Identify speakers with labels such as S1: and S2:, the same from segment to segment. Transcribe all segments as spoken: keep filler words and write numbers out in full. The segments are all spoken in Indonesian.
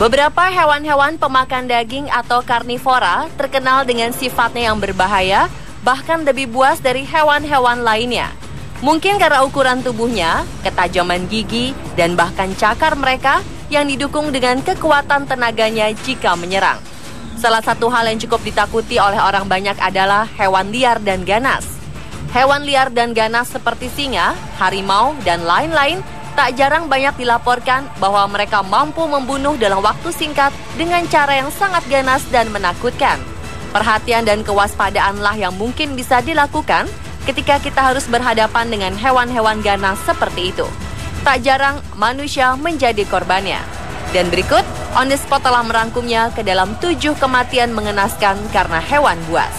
S1: Beberapa hewan-hewan pemakan daging atau karnivora terkenal dengan sifatnya yang berbahaya, bahkan lebih buas dari hewan-hewan lainnya. Mungkin karena ukuran tubuhnya, ketajaman gigi, dan bahkan cakar mereka yang didukung dengan kekuatan tenaganya jika menyerang. Salah satu hal yang cukup ditakuti oleh orang banyak adalah hewan liar dan ganas. Hewan liar dan ganas seperti singa, harimau, dan lain-lain tak jarang banyak dilaporkan bahwa mereka mampu membunuh dalam waktu singkat dengan cara yang sangat ganas dan menakutkan. Perhatian dan kewaspadaanlah yang mungkin bisa dilakukan ketika kita harus berhadapan dengan hewan-hewan ganas seperti itu. Tak jarang manusia menjadi korbannya. Dan berikut, On The Spot telah merangkumnya ke dalam tujuh kematian mengenaskan karena hewan buas.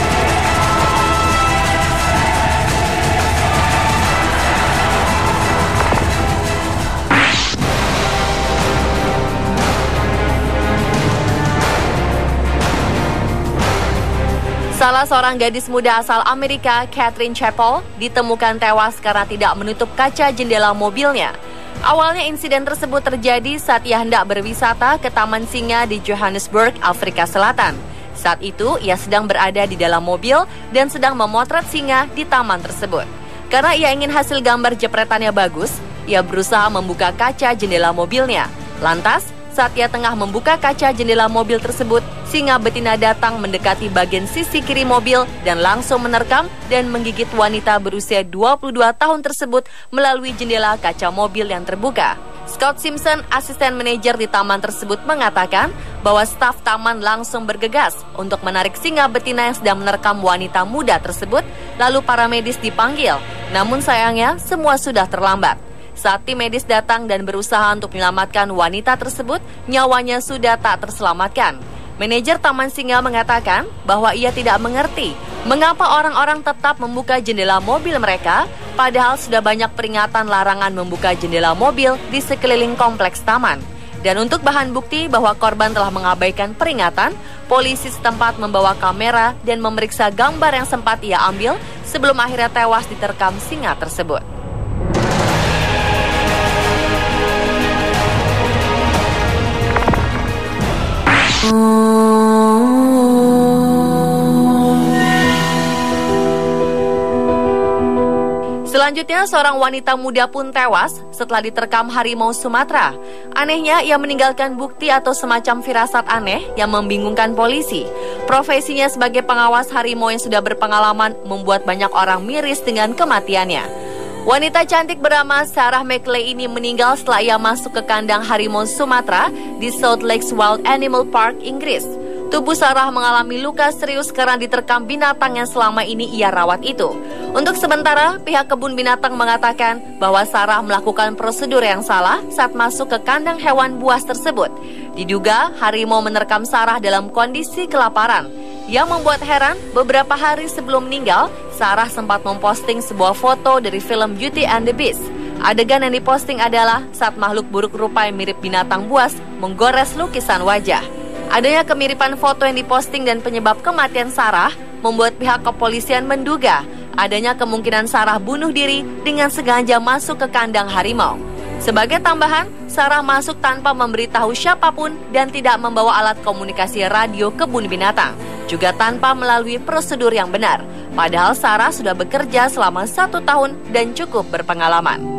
S1: Salah seorang gadis muda asal Amerika, Catherine Chapel, ditemukan tewas karena tidak menutup kaca jendela mobilnya. Awalnya insiden tersebut terjadi saat ia hendak berwisata ke Taman Singa di Johannesburg, Afrika Selatan. Saat itu, ia sedang berada di dalam mobil dan sedang memotret singa di taman tersebut. Karena ia ingin hasil gambar jepretannya bagus, ia berusaha membuka kaca jendela mobilnya. Lantas, saat ia tengah membuka kaca jendela mobil tersebut, singa betina datang mendekati bagian sisi kiri mobil dan langsung menerkam dan menggigit wanita berusia dua puluh dua tahun tersebut melalui jendela kaca mobil yang terbuka. Scott Simpson, asisten manajer di taman tersebut, mengatakan bahwa staf taman langsung bergegas untuk menarik singa betina yang sedang menerkam wanita muda tersebut, lalu para medis dipanggil. Namun sayangnya semua sudah terlambat. Saat tim medis datang dan berusaha untuk menyelamatkan wanita tersebut, nyawanya sudah tak terselamatkan. Manajer Taman Singa mengatakan bahwa ia tidak mengerti mengapa orang-orang tetap membuka jendela mobil mereka, padahal sudah banyak peringatan larangan membuka jendela mobil di sekeliling kompleks taman. Dan untuk bahan bukti bahwa korban telah mengabaikan peringatan, polisi setempat membawa kamera dan memeriksa gambar yang sempat ia ambil sebelum akhirnya tewas diterkam singa tersebut. Selanjutnya, seorang wanita muda pun tewas setelah diterkam harimau Sumatera. Anehnya, ia meninggalkan bukti atau semacam firasat aneh yang membingungkan polisi. Profesinya sebagai pengawas harimau yang sudah berpengalaman membuat banyak orang miris dengan kematiannya. Wanita cantik bernama Sarah McLeay ini meninggal setelah ia masuk ke kandang harimau Sumatera di South Lakes Wild Animal Park, Inggris. Tubuh Sarah mengalami luka serius karena diterkam binatang yang selama ini ia rawat itu. Untuk sementara, pihak kebun binatang mengatakan bahwa Sarah melakukan prosedur yang salah saat masuk ke kandang hewan buas tersebut. Diduga harimau menerkam Sarah dalam kondisi kelaparan. Yang membuat heran, beberapa hari sebelum meninggal, Sarah sempat memposting sebuah foto dari film Beauty and the Beast. Adegan yang diposting adalah saat makhluk buruk rupa yang mirip binatang buas menggores lukisan wajah. Adanya kemiripan foto yang diposting dan penyebab kematian Sarah membuat pihak kepolisian menduga adanya kemungkinan Sarah bunuh diri dengan sengaja masuk ke kandang harimau. Sebagai tambahan, Sarah masuk tanpa memberitahu siapapun dan tidak membawa alat komunikasi radio kebun binatang, juga tanpa melalui prosedur yang benar. Padahal Sarah sudah bekerja selama satu tahun dan cukup berpengalaman.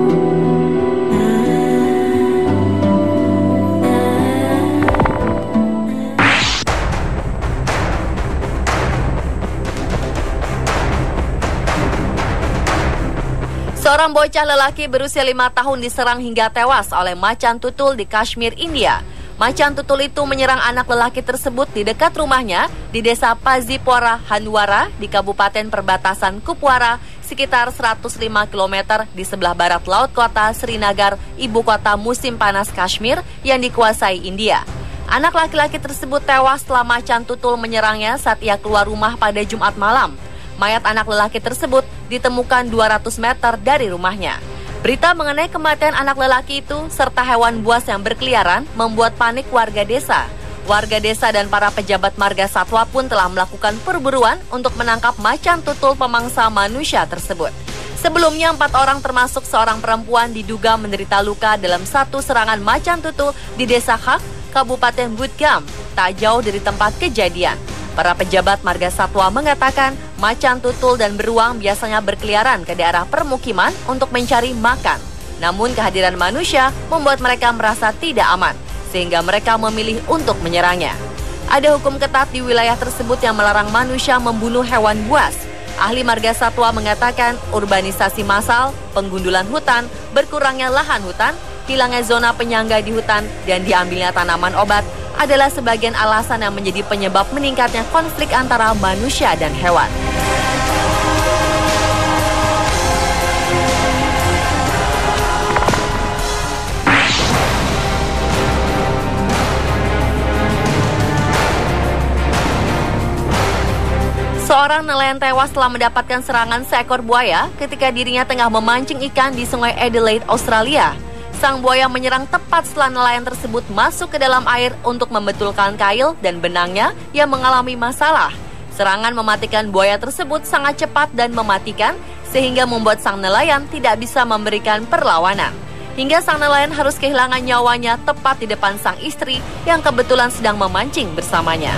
S1: Seorang bocah lelaki berusia lima tahun diserang hingga tewas oleh macan tutul di Kashmir, India. Macan tutul itu menyerang anak lelaki tersebut di dekat rumahnya di desa Pazipora, Handwara di Kabupaten Perbatasan Kupwara, sekitar seratus lima kilometer di sebelah barat laut kota Srinagar, ibu kota musim panas Kashmir yang dikuasai India. Anak laki-laki tersebut tewas setelah macan tutul menyerangnya saat ia keluar rumah pada Jumat malam. Mayat anak lelaki tersebut ditemukan dua ratus meter dari rumahnya. Berita mengenai kematian anak lelaki itu serta hewan buas yang berkeliaran membuat panik warga desa. Warga desa dan para pejabat marga satwa pun telah melakukan perburuan untuk menangkap macan tutul pemangsa manusia tersebut. Sebelumnya, empat orang termasuk seorang perempuan diduga menderita luka dalam satu serangan macan tutul di desa Khak, Kabupaten Butgam, tak jauh dari tempat kejadian. Para pejabat marga satwa mengatakan macan tutul dan beruang biasanya berkeliaran ke daerah permukiman untuk mencari makan. Namun kehadiran manusia membuat mereka merasa tidak aman, sehingga mereka memilih untuk menyerangnya. Ada hukum ketat di wilayah tersebut yang melarang manusia membunuh hewan buas. Ahli marga satwa mengatakan urbanisasi massal, penggundulan hutan, berkurangnya lahan hutan, hilangnya zona penyangga di hutan, dan diambilnya tanaman obat adalah sebagian alasan yang menjadi penyebab meningkatnya konflik antara manusia dan hewan. Seorang nelayan tewas setelah mendapatkan serangan seekor buaya ketika dirinya tengah memancing ikan di Sungai Adelaide, Australia. Sang buaya menyerang tepat setelah nelayan tersebut masuk ke dalam air untuk membetulkan kail dan benangnya yang mengalami masalah. Serangan mematikan buaya tersebut sangat cepat dan mematikan, sehingga membuat sang nelayan tidak bisa memberikan perlawanan. Hingga sang nelayan harus kehilangan nyawanya tepat di depan sang istri yang kebetulan sedang memancing bersamanya.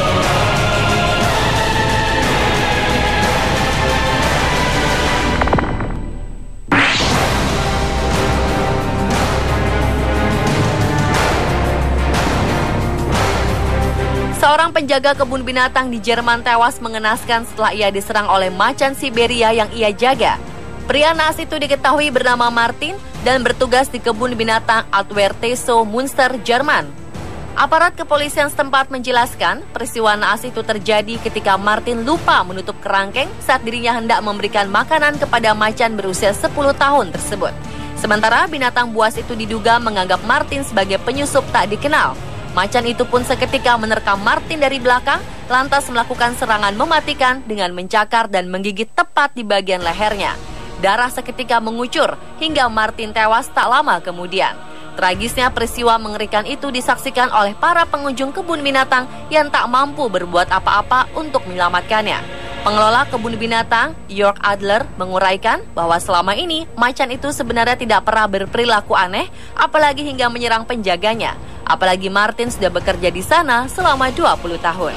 S1: Seorang penjaga kebun binatang di Jerman tewas mengenaskan setelah ia diserang oleh macan Siberia yang ia jaga. Pria naas itu diketahui bernama Martin dan bertugas di kebun binatang Altwerteso, Munster, Jerman. Aparat kepolisian setempat menjelaskan peristiwa naas itu terjadi ketika Martin lupa menutup kerangkeng saat dirinya hendak memberikan makanan kepada macan berusia sepuluh tahun tersebut. Sementara binatang buas itu diduga menganggap Martin sebagai penyusup tak dikenal. Macan itu pun seketika menerkam Martin dari belakang, lantas melakukan serangan mematikan dengan mencakar dan menggigit tepat di bagian lehernya. Darah seketika mengucur hingga Martin tewas tak lama kemudian. Tragisnya peristiwa mengerikan itu disaksikan oleh para pengunjung kebun binatang yang tak mampu berbuat apa-apa untuk menyelamatkannya. Pengelola kebun binatang, York Adler, menguraikan bahwa selama ini macan itu sebenarnya tidak pernah berperilaku aneh, apalagi hingga menyerang penjaganya. Apalagi Martin sudah bekerja di sana selama dua puluh tahun.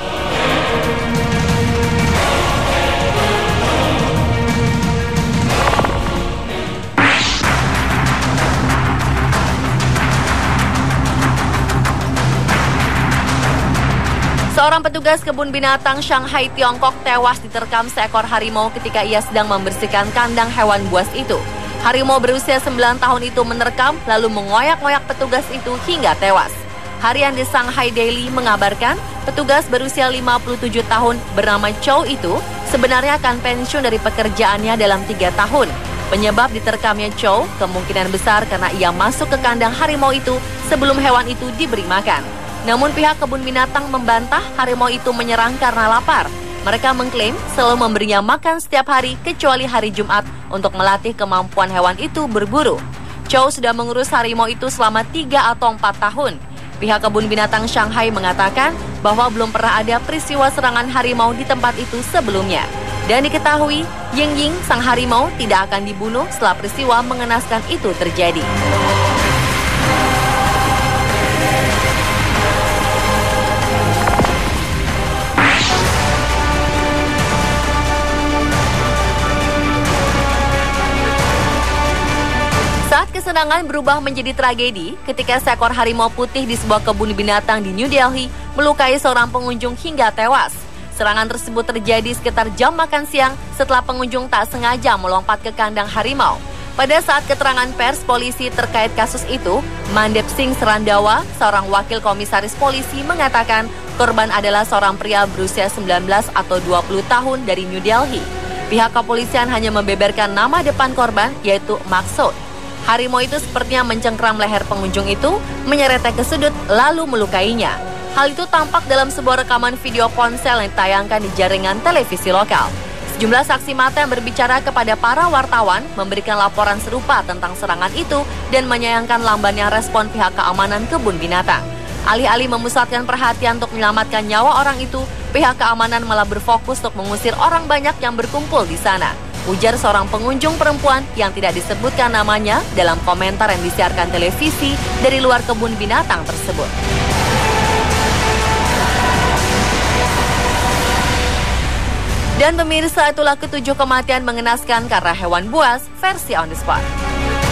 S1: Seorang petugas kebun binatang Shanghai, Tiongkok tewas diterkam seekor harimau ketika ia sedang membersihkan kandang hewan buas itu. Harimau berusia sembilan tahun itu menerkam lalu mengoyak-ngoyak petugas itu hingga tewas. Harian di Shanghai Daily mengabarkan petugas berusia lima puluh tujuh tahun bernama Chow itu sebenarnya akan pensiun dari pekerjaannya dalam tiga tahun. Penyebab diterkamnya Chow kemungkinan besar karena ia masuk ke kandang harimau itu sebelum hewan itu diberi makan. Namun pihak kebun binatang membantah harimau itu menyerang karena lapar. Mereka mengklaim selalu memberinya makan setiap hari kecuali hari Jumat untuk melatih kemampuan hewan itu berburu. Chow sudah mengurus harimau itu selama tiga atau empat tahun. Pihak kebun binatang Shanghai mengatakan bahwa belum pernah ada peristiwa serangan harimau di tempat itu sebelumnya. Dan diketahui, Ying Ying, sang harimau, tidak akan dibunuh setelah peristiwa mengenaskan itu terjadi. Kesenangan berubah menjadi tragedi ketika seekor harimau putih di sebuah kebun binatang di New Delhi melukai seorang pengunjung hingga tewas. Serangan tersebut terjadi sekitar jam makan siang setelah pengunjung tak sengaja melompat ke kandang harimau. Pada saat keterangan pers polisi terkait kasus itu, Mandep Singh Serandawa, seorang wakil komisaris polisi, mengatakan korban adalah seorang pria berusia sembilan belas atau dua puluh tahun dari New Delhi. Pihak kepolisian hanya membeberkan nama depan korban, yaitu Maksud. Harimau itu sepertinya mencengkram leher pengunjung itu, menyeretnya ke sudut, lalu melukainya. Hal itu tampak dalam sebuah rekaman video ponsel yang ditayangkan di jaringan televisi lokal. Sejumlah saksi mata yang berbicara kepada para wartawan memberikan laporan serupa tentang serangan itu dan menyayangkan lambannya respon pihak keamanan kebun binatang. Alih-alih memusatkan perhatian untuk menyelamatkan nyawa orang itu, pihak keamanan malah berfokus untuk mengusir orang banyak yang berkumpul di sana. Ujar seorang pengunjung perempuan yang tidak disebutkan namanya dalam komentar yang disiarkan televisi dari luar kebun binatang tersebut. Dan pemirsa, itulah ketujuh kematian mengenaskan karena hewan buas versi On The Spot.